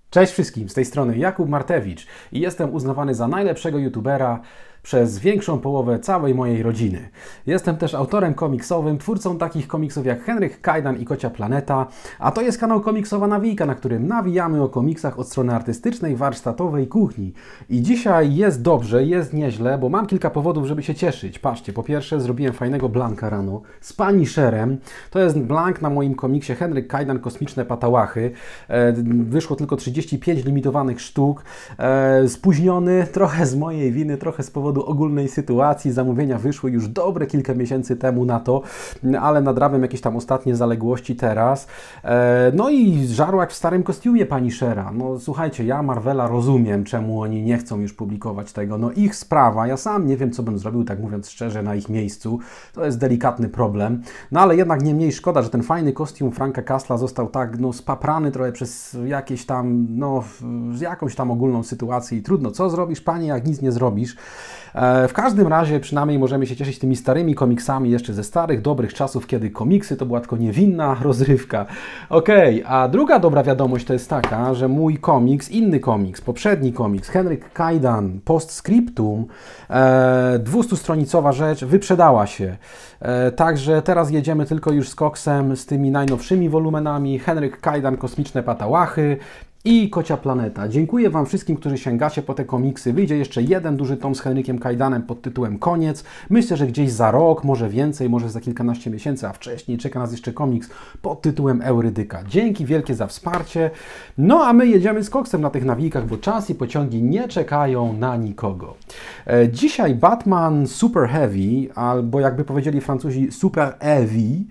Cześć wszystkim, z tej strony Jakub Martewicz i jestem uznawany za najlepszego youtubera przez większą połowę całej mojej rodziny. Jestem też autorem komiksowym, twórcą takich komiksów jak Henryk Kajdan i Kocia Planeta, a to jest kanał Komiksowa Nawijka, na którym nawijamy o komiksach od strony artystycznej, warsztatowej, kuchni. I dzisiaj jest dobrze, jest nieźle, bo mam kilka powodów, żeby się cieszyć. Patrzcie, po pierwsze zrobiłem fajnego blanka rano z Punisherem. To jest blank na moim komiksie Henryk Kajdan Kosmiczne Patałachy. Wyszło tylko 35 limitowanych sztuk. Spóźniony, trochę z mojej winy, trochę z powodu ogólnej sytuacji. Zamówienia wyszły już dobre kilka miesięcy temu na to, ale nadrabiam jakieś tam ostatnie zaległości teraz. No i żarłak w starym kostiumie Punishera. No słuchajcie, ja Marvela rozumiem, czemu oni nie chcą już publikować tego. No ich sprawa, ja sam nie wiem, co bym zrobił, tak mówiąc szczerze, na ich miejscu. To jest delikatny problem. No ale jednak nie mniej szkoda, że ten fajny kostium Franka Castla został tak, no spaprany trochę przez jakieś tam, no jakąś tam ogólną sytuację i trudno, co zrobisz, panie, jak nic nie zrobisz. W każdym razie przynajmniej możemy się cieszyć tymi starymi komiksami jeszcze ze starych, dobrych czasów, kiedy komiksy to była tylko niewinna rozrywka. Okej, a druga dobra wiadomość to jest taka, że mój komiks, inny komiks, poprzedni komiks, Henryk Kajdan Postscriptum, 200-stronicowa rzecz, wyprzedała się. Także teraz jedziemy tylko już z koksem, z tymi najnowszymi wolumenami, Henryk Kajdan Kosmiczne Patałachy i Kocia Planeta. Dziękuję Wam wszystkim, którzy sięgacie po te komiksy. Wyjdzie jeszcze jeden duży tom z Henrykiem Kajdanem pod tytułem Koniec. Myślę, że gdzieś za rok, może więcej, może za kilkanaście miesięcy, a wcześniej czeka nas jeszcze komiks pod tytułem Eurydyka. Dzięki wielkie za wsparcie. No a my jedziemy z koksem na tych nawijkach, bo czas i pociągi nie czekają na nikogo. Dzisiaj Batman Super Heavy, albo jakby powiedzieli Francuzi Super Heavy.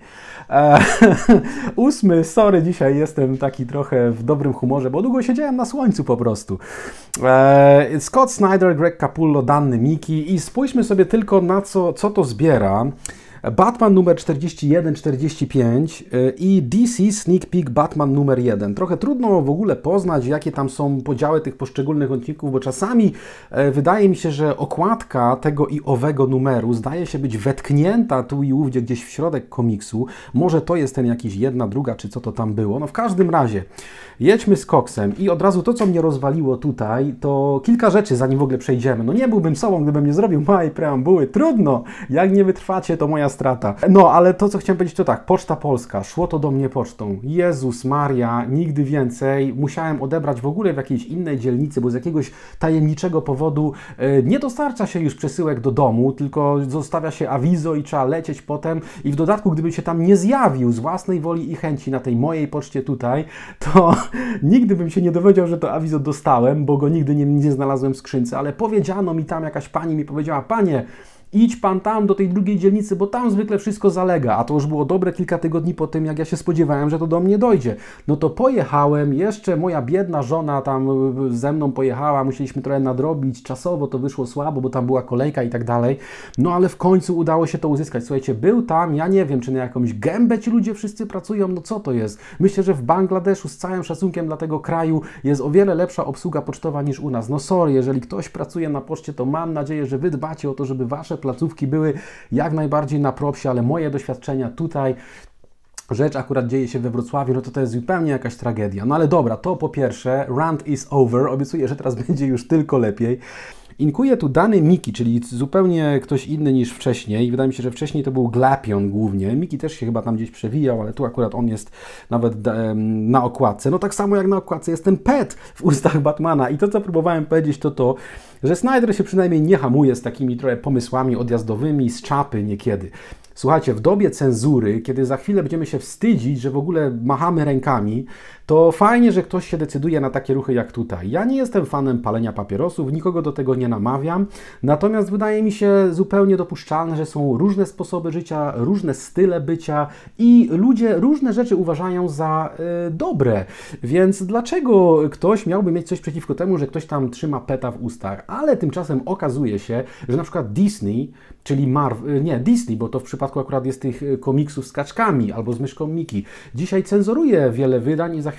8, sorry, dzisiaj jestem taki trochę w dobrym humorze, bo długo siedziałem na słońcu po prostu. Scott Snyder, Greg Capullo, Danny Miki i spójrzmy sobie tylko na co to zbiera. Batman numer 41-45 i DC Sneak Peek Batman numer 1. Trochę trudno w ogóle poznać, jakie tam są podziały tych poszczególnych odcinków, bo czasami wydaje mi się, że okładka tego i owego numeru zdaje się być wetknięta tu i ówdzie gdzieś w środek komiksu. Może to jest ten jakiś jedna, druga, czy co to tam było. No w każdym razie jedźmy z koksem i od razu to, co mnie rozwaliło tutaj, to kilka rzeczy, zanim w ogóle przejdziemy. No nie byłbym sobą, gdybym nie zrobił małej preambuły. Trudno, jak nie wytrwacie, to moja strata. No, ale to, co chciałem powiedzieć, to tak, Poczta Polska, szło to do mnie pocztą. Jezus Maria, nigdy więcej. Musiałem odebrać w ogóle w jakiejś innej dzielnicy, bo z jakiegoś tajemniczego powodu nie dostarcza się już przesyłek do domu, tylko zostawia się awizo i trzeba lecieć potem. I w dodatku, gdybym się tam nie zjawił z własnej woli i chęci na tej mojej poczcie tutaj, to nigdy bym się nie dowiedział, że to awizo dostałem, bo go nigdy nie znalazłem w skrzynce, ale powiedziano mi tam, jakaś pani mi powiedziała: panie, idź pan tam do tej drugiej dzielnicy, bo tam zwykle wszystko zalega, a to już było dobre kilka tygodni po tym, jak ja się spodziewałem, że to do mnie dojdzie. No to pojechałem, jeszcze moja biedna żona tam ze mną pojechała, musieliśmy trochę nadrobić, czasowo to wyszło słabo, bo tam była kolejka i tak dalej, no ale w końcu udało się to uzyskać. Słuchajcie, był tam, ja nie wiem, czy na jakąś gębę ci ludzie wszyscy pracują, no co to jest? Myślę, że w Bangladeszu, z całym szacunkiem dla tego kraju, jest o wiele lepsza obsługa pocztowa niż u nas. No sorry, jeżeli ktoś pracuje na poczcie, to mam nadzieję, że wy dbacie o to, żeby wasze placówki były jak najbardziej na propsie, ale moje doświadczenia tutaj, rzecz akurat dzieje się we Wrocławiu, no to jest zupełnie jakaś tragedia. No ale dobra, to po pierwsze, rant is over, obiecuję, że teraz będzie już tylko lepiej. Inkuje tu Danny Miki, czyli zupełnie ktoś inny niż wcześniej. Wydaje mi się, że wcześniej to był Glapion głównie. Miki też się chyba tam gdzieś przewijał, ale tu akurat on jest nawet na okładce. No tak samo jak na okładce jest ten pet w ustach Batmana. I to, co próbowałem powiedzieć, to, że Snyder się przynajmniej nie hamuje z takimi trochę pomysłami odjazdowymi, z czapy niekiedy. Słuchajcie, w dobie cenzury, kiedy za chwilę będziemy się wstydzić, że w ogóle machamy rękami, to fajnie, że ktoś się decyduje na takie ruchy jak tutaj. Ja nie jestem fanem palenia papierosów, nikogo do tego nie namawiam, natomiast wydaje mi się zupełnie dopuszczalne, że są różne sposoby życia, różne style bycia i ludzie różne rzeczy uważają za dobre. Więc dlaczego ktoś miałby mieć coś przeciwko temu, że ktoś tam trzyma peta w ustach? Ale tymczasem okazuje się, że na przykład Disney, czyli Disney, bo to w przypadku akurat jest tych komiksów z kaczkami albo z myszką Miki, dzisiaj cenzuruje wiele wydań i za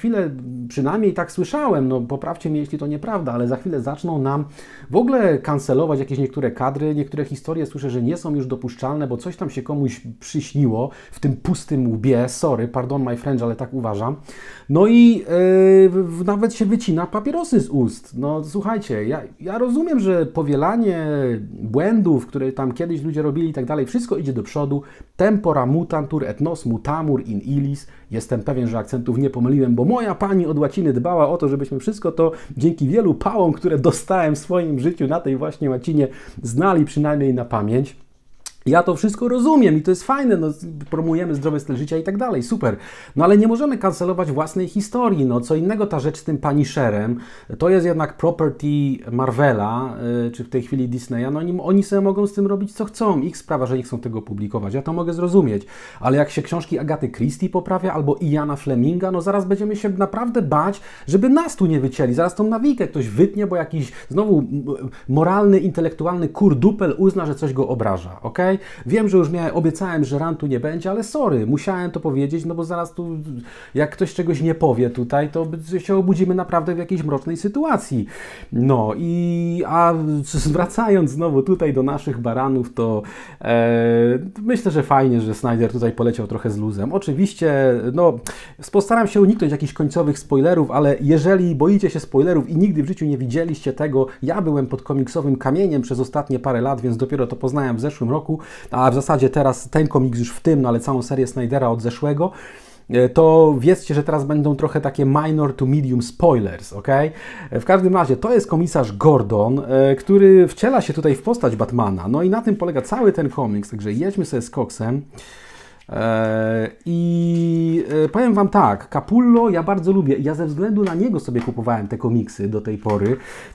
chwilę, przynajmniej tak słyszałem, no poprawcie mnie, jeśli to nieprawda, ale za chwilę zaczną nam w ogóle kancelować jakieś niektóre kadry, niektóre historie słyszę, że nie są już dopuszczalne, bo coś tam się komuś przyśniło w tym pustym łbie, sorry, pardon my French, ale tak uważam. No i nawet się wycina papierosy z ust. No słuchajcie, ja rozumiem, że powielanie błędów, które tam kiedyś ludzie robili i tak dalej, wszystko idzie do przodu. Tempora mutantur et nos mutamur in illis. Jestem pewien, że akcentów nie pomyliłem, bo moja pani od łaciny dbała o to, żebyśmy wszystko to dzięki wielu pałom, które dostałem w swoim życiu na tej właśnie łacinie, znali przynajmniej na pamięć. Ja to wszystko rozumiem i to jest fajne, no, promujemy zdrowy styl życia i tak dalej, super. No ale nie możemy kancelować własnej historii, no co innego ta rzecz z tym Punisherem, to jest jednak property Marvela, czy w tej chwili Disneya, no oni sobie mogą z tym robić co chcą, ich sprawa, że nie chcą tego publikować, ja to mogę zrozumieć, ale jak się książki Agaty Christie poprawia albo Iana Fleminga, no zaraz będziemy się naprawdę bać, żeby nas tu nie wycięli, zaraz tą nawijkę ktoś wytnie, bo jakiś znowu moralny, intelektualny kurdupel uzna, że coś go obraża, okej? Wiem, że już obiecałem, że rantu nie będzie, ale sorry, musiałem to powiedzieć, no bo zaraz tu, jak ktoś czegoś nie powie tutaj, to się obudzimy naprawdę w jakiejś mrocznej sytuacji. No a wracając znowu tutaj do naszych baranów, to myślę, że fajnie, że Snyder tutaj poleciał trochę z luzem. Oczywiście, no, postaram się uniknąć jakichś końcowych spoilerów, ale jeżeli boicie się spoilerów i nigdy w życiu nie widzieliście tego, ja byłem pod komiksowym kamieniem przez ostatnie parę lat, więc dopiero to poznałem w zeszłym roku, a w zasadzie teraz ten komiks już w tym, no ale całą serię Snydera od zeszłego, to wiedzcie, że teraz będą trochę takie minor to medium spoilers, ok? W każdym razie to jest komisarz Gordon, który wciela się tutaj w postać Batmana, no i na tym polega cały ten komiks, także jedźmy sobie z koksem. I powiem Wam tak, Capullo ja bardzo lubię, ja ze względu na niego sobie kupowałem te komiksy do tej pory,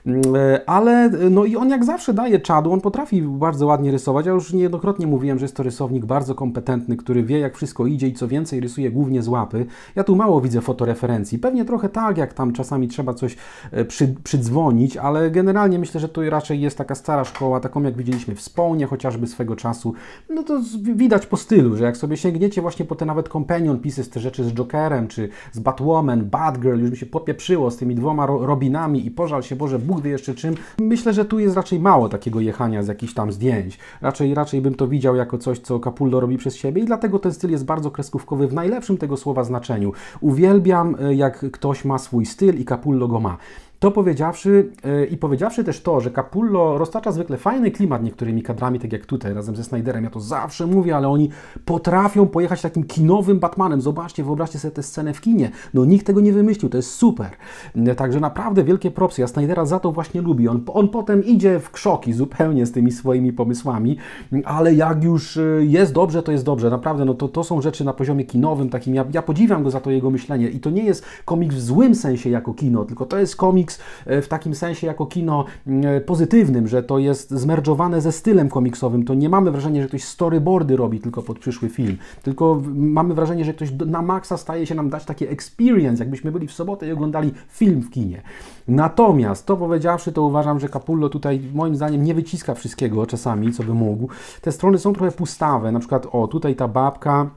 ale no i on jak zawsze daje czadu, on potrafi bardzo ładnie rysować, ja już niejednokrotnie mówiłem, że jest to rysownik bardzo kompetentny, który wie jak wszystko idzie i co więcej rysuje głównie z łapy. Ja tu mało widzę fotoreferencji, pewnie trochę tak, jak tam czasami trzeba coś przydzwonić, ale generalnie myślę, że to raczej jest taka stara szkoła, taką jak widzieliśmy w Spawnie chociażby swego czasu, no to widać po stylu, że jak sobie sięgniecie właśnie po te nawet companion pieces, te rzeczy z Jokerem, czy z Batwoman, Batgirl, już mi się popieprzyło z tymi dwoma Robinami i pożal się Boże, Bóg wie jeszcze czym. Myślę, że tu jest raczej mało takiego jechania z jakichś tam zdjęć. Raczej bym to widział jako coś, co Capullo robi przez siebie i dlatego ten styl jest bardzo kreskówkowy w najlepszym tego słowa znaczeniu. Uwielbiam, jak ktoś ma swój styl i Capullo go ma. To powiedziawszy też to, że Capullo roztacza zwykle fajny klimat niektórymi kadrami, tak jak tutaj, razem ze Snyderem, ja to zawsze mówię, ale oni potrafią pojechać takim kinowym Batmanem. Zobaczcie, wyobraźcie sobie tę scenę w kinie. No nikt tego nie wymyślił, to jest super. Także naprawdę wielkie propsy. Ja Snydera za to właśnie lubię. On potem idzie w krzoki zupełnie z tymi swoimi pomysłami, ale jak już jest dobrze, to jest dobrze. Naprawdę, no to są rzeczy na poziomie kinowym takim. Ja podziwiam go za to jego myślenie i to nie jest komiks w złym sensie jako kino, tylko to jest komiks w takim sensie jako kino pozytywnym, że to jest zmerdżowane ze stylem komiksowym. To nie mamy wrażenia, że ktoś storyboardy robi tylko pod przyszły film, tylko mamy wrażenie, że ktoś na maksa staje się nam dać takie experience, jakbyśmy byli w sobotę i oglądali film w kinie. Natomiast, to powiedziawszy, to uważam, że Capullo tutaj moim zdaniem nie wyciska wszystkiego czasami, co by mógł. Te strony są trochę pustawe, na przykład tutaj ta babka.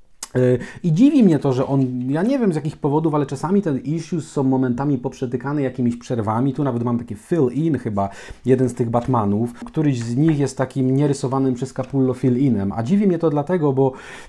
I dziwi mnie to, że on, ja nie wiem z jakich powodów, ale czasami te issues są momentami poprzetykane jakimiś przerwami. Tu nawet mam takie fill-in chyba, jeden z tych Batmanów. Któryś z nich jest takim nierysowanym przez Capullo fill-inem. A dziwi mnie to dlatego, bo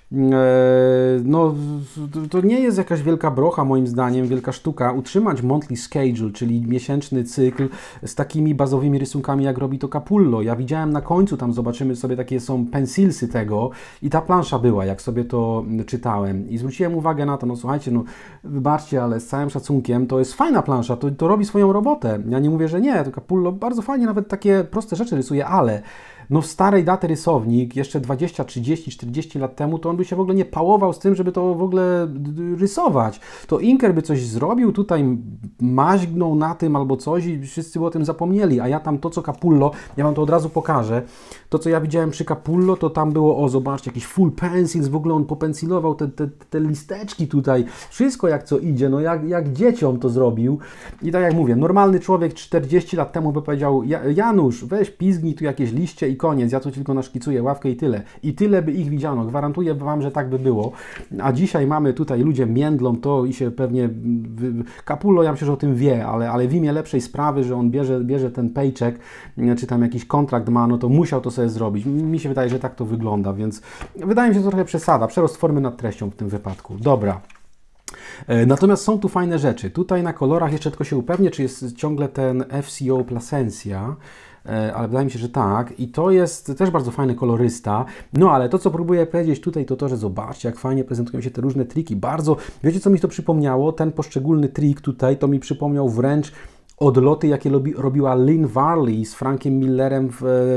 no, to nie jest jakaś wielka brocha moim zdaniem, wielka sztuka utrzymać monthly schedule, czyli miesięczny cykl z takimi bazowymi rysunkami, jak robi to Capullo. Ja widziałem na końcu, tam zobaczymy sobie, takie są pencilsy tego i ta plansza była, jak sobie to czytałem i zwróciłem uwagę na to, no słuchajcie, no wybaczcie, ale z całym szacunkiem to jest fajna plansza, to robi swoją robotę. Ja nie mówię, że nie, to Capullo bardzo fajnie nawet takie proste rzeczy rysuje, ale no w starej daty rysownik, jeszcze 20, 30, 40 lat temu, to on by się w ogóle nie pałował z tym, żeby to w ogóle rysować. To Inker by coś zrobił, tutaj maźgnął na tym albo coś i wszyscy by o tym zapomnieli, a ja tam to, co Capullo, ja wam to od razu pokażę, to, co ja widziałem przy Capullo, to tam było, o zobaczcie, jakiś full pencils, w ogóle on popensilował te listeczki tutaj, wszystko jak co idzie, no jak dzieciom to zrobił. I tak jak mówię, normalny człowiek 40 lat temu by powiedział, Janusz, weź pizgnij tu jakieś liście i koniec, ja tu tylko naszkicuję ławkę i tyle. I tyle by ich widziano, gwarantuję Wam, że tak by było. A dzisiaj mamy tutaj, ludzie międlą to i się pewnie, Capullo ja myślę, że o tym wie, ale w imię lepszej sprawy, że on bierze ten paycheck, czy tam jakiś kontrakt ma, no to musiał to sobie zrobić. Mi się wydaje, że tak to wygląda, więc wydaje mi się, że to trochę przesada, przerost formy nad treścią w tym wypadku. Dobra. Natomiast są tu fajne rzeczy. Tutaj na kolorach jeszcze tylko się upewnię, czy jest ciągle ten FCO Plasencia, ale wydaje mi się, że tak. I to jest też bardzo fajny kolorysta. No ale to, co próbuję powiedzieć tutaj, to to, że zobaczcie, jak fajnie prezentują się te różne triki. Bardzo, wiecie, co mi to przypomniało? Ten poszczególny trik tutaj, to mi przypomniał wręcz odloty, jakie robiła Lynn Varley z Frankiem Millerem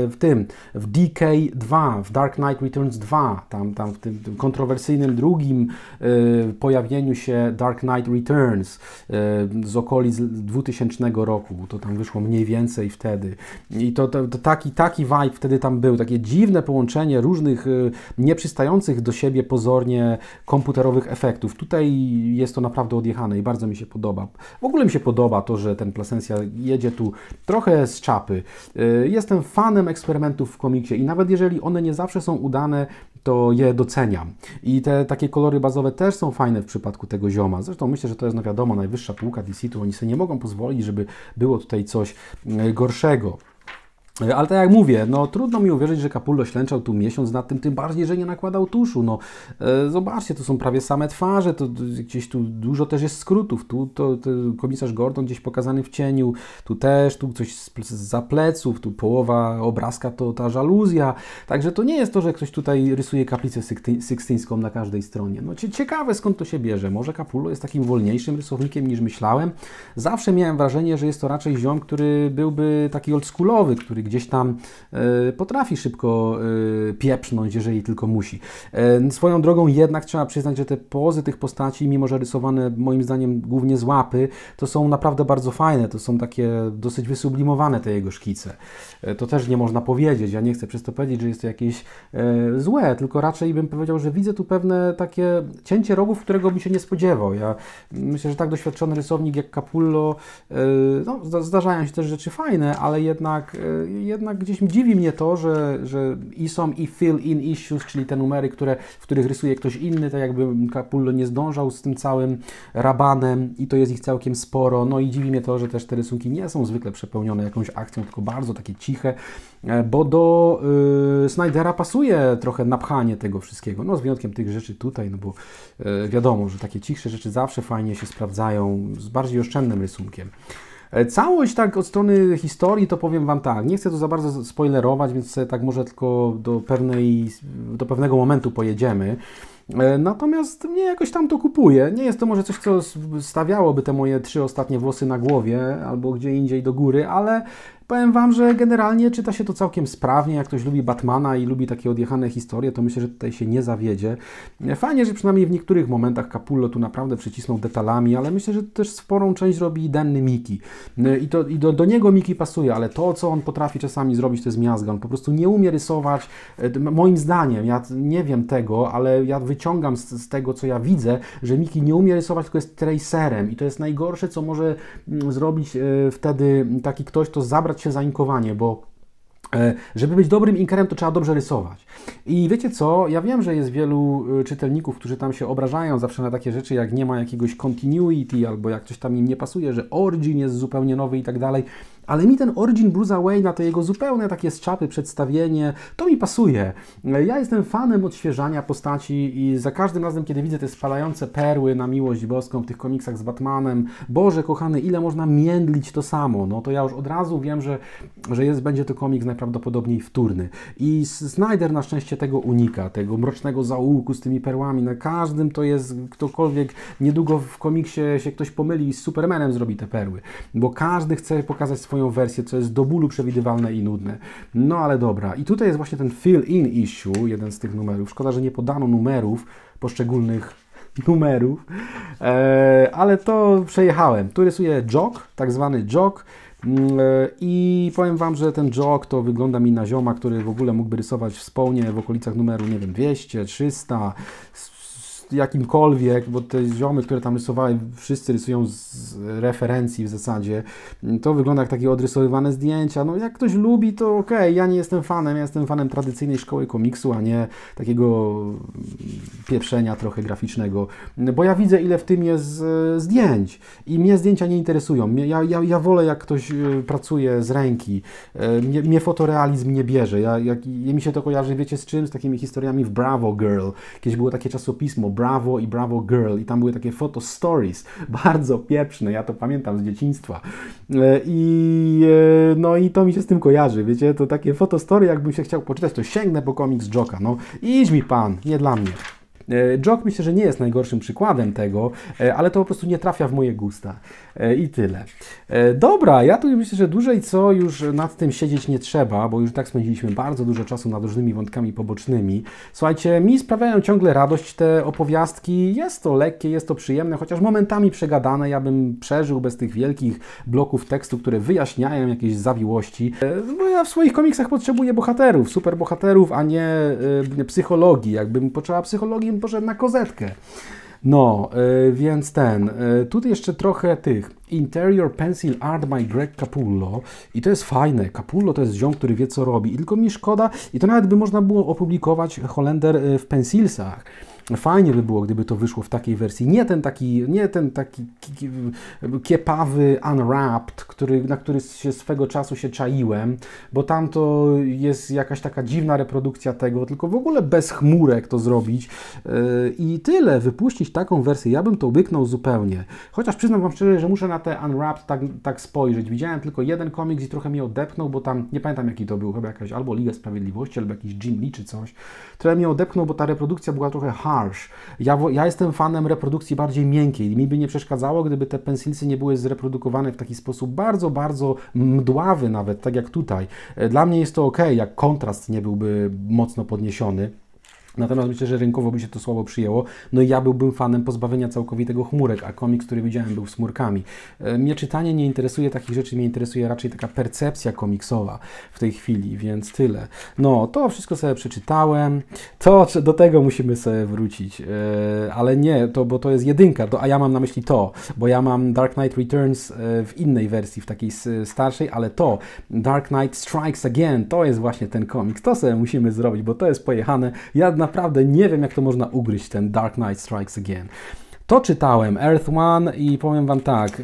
w DK2, w Dark Knight Returns 2, tam w tym kontrowersyjnym drugim pojawieniu się Dark Knight Returns z okolic 2000 roku, to tam wyszło mniej więcej wtedy. I to taki vibe wtedy tam był, takie dziwne połączenie różnych nieprzystających do siebie pozornie komputerowych efektów. Tutaj jest to naprawdę odjechane i bardzo mi się podoba. W ogóle mi się podoba to, że ten Plasencia jedzie tu trochę z czapy. Jestem fanem eksperymentów w komiksie i nawet jeżeli one nie zawsze są udane, to je doceniam. I te takie kolory bazowe też są fajne w przypadku tego zioma. Zresztą myślę, że to jest, no wiadomo, najwyższa półka DC, tu oni sobie nie mogą pozwolić, żeby było tutaj coś gorszego. Ale tak jak mówię, no trudno mi uwierzyć, że Capullo ślęczał tu miesiąc nad tym bardziej, że nie nakładał tuszu. No zobaczcie, to są prawie same twarze, to gdzieś tu dużo też jest skrótów. Tu to komisarz Gordon gdzieś pokazany w cieniu, tu też, tu coś za pleców, tu połowa obrazka to ta żaluzja. Także to nie jest to, że ktoś tutaj rysuje kaplicę sykstyńską na każdej stronie. No ciekawe, skąd to się bierze. Może Capullo jest takim wolniejszym rysownikiem niż myślałem. Zawsze miałem wrażenie, że jest to raczej ziom, który byłby taki oldschoolowy, który gdzieś tam potrafi szybko pieprznąć, jeżeli tylko musi. Swoją drogą jednak trzeba przyznać, że te pozy tych postaci, mimo że rysowane moim zdaniem głównie z łapy, to są naprawdę bardzo fajne, to są takie dosyć wysublimowane te jego szkice. To też nie można powiedzieć, ja nie chcę przez to powiedzieć, że jest to jakieś złe, tylko raczej bym powiedział, że widzę tu pewne takie cięcie rogów, którego bym się nie spodziewał. Ja myślę, że tak doświadczony rysownik jak Capullo, no, zdarzają się też rzeczy fajne, ale jednak gdzieś dziwi mnie to, że są i fill-in issues, czyli te numery, w których rysuje ktoś inny, tak jakby Capullo nie zdążał z tym całym rabanem i to jest ich całkiem sporo. No i dziwi mnie to, że też te rysunki nie są zwykle przepełnione jakąś akcją, tylko bardzo takie ciche, bo do Snydera pasuje trochę napchanie tego wszystkiego, no z wyjątkiem tych rzeczy tutaj, no bo wiadomo, że takie cichsze rzeczy zawsze fajnie się sprawdzają z bardziej oszczędnym rysunkiem. Całość tak od strony historii to powiem Wam tak, nie chcę tu za bardzo spoilerować, więc tak może tylko do pewnego momentu pojedziemy. Natomiast mnie jakoś tam to kupuje. Nie jest to może coś, co stawiałoby te moje 3 ostatnie włosy na głowie albo gdzie indziej do góry, ale powiem Wam, że generalnie czyta się to całkiem sprawnie. Jak ktoś lubi Batmana i lubi takie odjechane historie, to myślę, że tutaj się nie zawiedzie. Fajnie, że przynajmniej w niektórych momentach Capullo tu naprawdę przycisnął detalami, ale myślę, że też sporą część robi Danny Miki. I do niego Miki pasuje, ale to, co on potrafi czasami zrobić, to jest miazga. On po prostu nie umie rysować. Moim zdaniem, ja nie wiem tego, ale ja wyciągam z tego, co ja widzę, że Miki nie umie rysować, tylko jest tracerem. I to jest najgorsze, co może zrobić wtedy taki ktoś, to zabrać się za inkowanie, bo żeby być dobrym inkerem, to trzeba dobrze rysować. I wiecie co, ja wiem, że jest wielu czytelników, którzy tam się obrażają zawsze na takie rzeczy, jak nie ma jakiegoś continuity, albo jak coś tam im nie pasuje, że origin jest zupełnie nowy i tak dalej. Ale mi ten origin Bruce'a Wayne'a, to jego zupełne takie z czapy przedstawienie, to mi pasuje. Ja jestem fanem odświeżania postaci i za każdym razem, kiedy widzę te spalające perły na miłość boską w tych komiksach z Batmanem, Boże kochany, ile można międlić to samo, no to ja już od razu wiem, że będzie to komiks najprawdopodobniej wtórny. I Snyder na szczęście tego unika, tego mrocznego zaułku z tymi perłami. Na każdym to jest ktokolwiek, niedługo w komiksie się ktoś pomyli i z Supermanem zrobi te perły, bo każdy chce pokazać swoją wersję, co jest do bólu przewidywalne i nudne. No ale dobra. I tutaj jest właśnie ten fill-in issue, jeden z tych numerów. Szkoda, że nie podano numerów, poszczególnych numerów, ale to przejechałem. Tu rysuję jog, tak zwany jog. I powiem Wam, że ten jog to wygląda mi na zioma, który w ogóle mógłby rysować w Spawnie w okolicach numeru, nie wiem, 200, 300, jakimkolwiek, bo te ziomy, które tam rysowały, wszyscy rysują z referencji w zasadzie. To wygląda jak takie odrysowywane zdjęcia. No jak ktoś lubi, to okej. Ja nie jestem fanem, ja jestem fanem tradycyjnej szkoły komiksu, a nie takiego pieprzenia trochę graficznego, bo ja widzę, ile w tym jest zdjęć i mnie zdjęcia nie interesują. Ja wolę, jak ktoś pracuje z ręki. Mnie fotorealizm nie bierze. Mi się to kojarzy, wiecie z czym? Z takimi historiami w Bravo Girl. Kiedyś było takie czasopismo Bravo i Bravo Girl i tam były takie photo stories, bardzo pieprzne, ja to pamiętam z dzieciństwa. No i to mi się z tym kojarzy, wiecie? To takie fotostory, jakbym się chciał poczytać, to sięgnę po komiks Jocka. No idź mi pan, nie dla mnie. Jock myślę, że nie jest najgorszym przykładem tego, ale to po prostu nie trafia w moje gusta. I tyle. Dobra, ja tu myślę, że dłużej co już nad tym siedzieć nie trzeba, bo już tak spędziliśmy bardzo dużo czasu nad różnymi wątkami pobocznymi. Słuchajcie, mi sprawiają ciągle radość te opowiastki. Jest to lekkie, jest to przyjemne, chociaż momentami przegadane. Ja bym przeżył bez tych wielkich bloków tekstu, które wyjaśniają jakieś zawiłości. Bo ja w swoich komiksach potrzebuję bohaterów, superbohaterów, a nie psychologii. Jakbym potrzeba psychologii, poszedł na kozetkę. No, więc tutaj jeszcze trochę tych Interior Pencil Art by Greg Capullo i to jest fajne. Capullo to jest ziom, który wie, co robi i tylko mi szkoda i to nawet by można było opublikować Holender w Pencilsach. Fajnie by było, gdyby to wyszło w takiej wersji. Nie ten taki kiepawy Unwrapped, na który się swego czasu się czaiłem, bo tam to jest jakaś taka dziwna reprodukcja tego, tylko w ogóle bez chmurek to zrobić i tyle, wypuścić taką wersję. Ja bym to łyknął zupełnie. Chociaż przyznam Wam szczerze, że muszę na te Unwrapped tak spojrzeć. Widziałem tylko jeden komiks i trochę mnie odepchnął, bo tam, nie pamiętam jaki to był, chyba jakaś albo Liga Sprawiedliwości, albo jakiś Jim Lee czy coś. Trochę mnie odepchnął, bo ta reprodukcja była trochę harsh. Ja jestem fanem reprodukcji bardziej miękkiej. Mi by nie przeszkadzało, gdyby te pensilsy nie były zreprodukowane w taki sposób bardzo, bardzo mdławy nawet, tak jak tutaj. Dla mnie jest to ok, jak kontrast nie byłby mocno podniesiony. Natomiast myślę, że rynkowo by się to słabo przyjęło. No i ja byłbym fanem pozbawienia całkowitego chmurek, a komiks, który widziałem, był z chmurkami. Mnie czytanie nie interesuje takich rzeczy, mnie interesuje raczej taka percepcja komiksowa w tej chwili, więc tyle. No, to wszystko sobie przeczytałem. Do tego musimy sobie wrócić. Ale nie, bo to jest jedynka, a ja mam na myśli to, bo ja mam Dark Knight Returns w innej wersji, w takiej starszej, ale Dark Knight Strikes Again, to jest właśnie ten komiks. To sobie musimy zrobić, bo to jest pojechane. Ja naprawdę nie wiem, jak to można ugryźć, ten Dark Knight Strikes Again. To czytałem, Earth One i powiem Wam tak,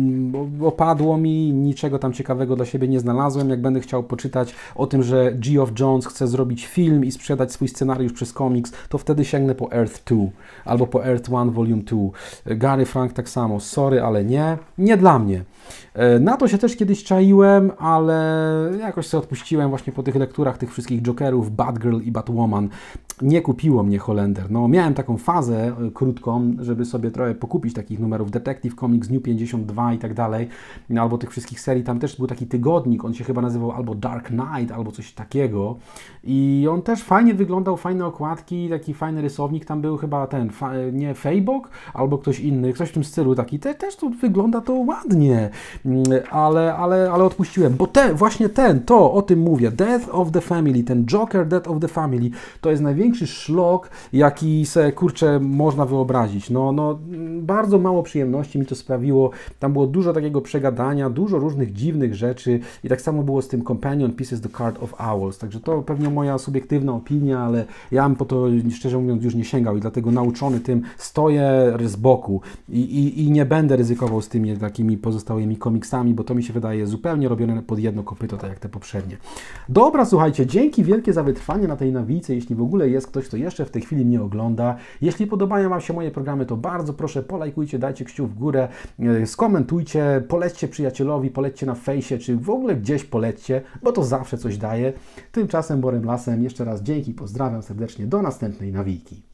opadło mi, niczego tam ciekawego dla siebie nie znalazłem. Jak będę chciał poczytać o tym, że Geoff Johns chce zrobić film i sprzedać swój scenariusz przez komiks, to wtedy sięgnę po Earth 2 albo po Earth One Volume 2. Gary Frank tak samo, sorry, ale nie dla mnie. Na to się też kiedyś czaiłem, ale jakoś sobie odpuściłem właśnie po tych lekturach tych wszystkich Jokerów, Batgirl i Batwoman. Nie kupiło mnie Holender. No, miałem taką fazę krótką, żeby sobie trochę pokupić takich numerów Detective Comics, New 52 i tak dalej, albo tych wszystkich serii. Tam też był taki tygodnik, on się chyba nazywał albo Dark Knight, albo coś takiego i on też fajnie wyglądał, fajne okładki, taki fajny rysownik, tam był chyba nie Fejbok, albo ktoś inny, coś w tym stylu taki, też tu wygląda to ładnie, ale odpuściłem, bo o tym mówię, Death of the Family, ten Joker Death of the Family, to jest największy szlok, jaki se, kurczę, można wyobrazić. No, bardzo mało przyjemności mi to sprawiło. Tam było dużo takiego przegadania, dużo różnych dziwnych rzeczy i tak samo było z tym Companion Pieces The Card of Owls. Także to pewnie moja subiektywna opinia, ale ja bym po to, szczerze mówiąc, już nie sięgał i dlatego nauczony tym stoję z boku i nie będę ryzykował z tymi takimi pozostałymi komiksami, bo to mi się wydaje zupełnie robione pod jedno kopyto, tak jak te poprzednie. Dobra, słuchajcie, dzięki wielkie za wytrwanie na tej nawijce, jeśli w ogóle jest ktoś, kto jeszcze w tej chwili mnie ogląda. Jeśli podobają Wam się moje programy, to bardzo proszę, polajkujcie, dajcie kciuk w górę, skomentujcie, polećcie przyjacielowi, polećcie na fejsie, czy w ogóle gdzieś polećcie, bo to zawsze coś daje. Tymczasem Borem Lasem, jeszcze raz dzięki, pozdrawiam serdecznie, do następnej nawijki.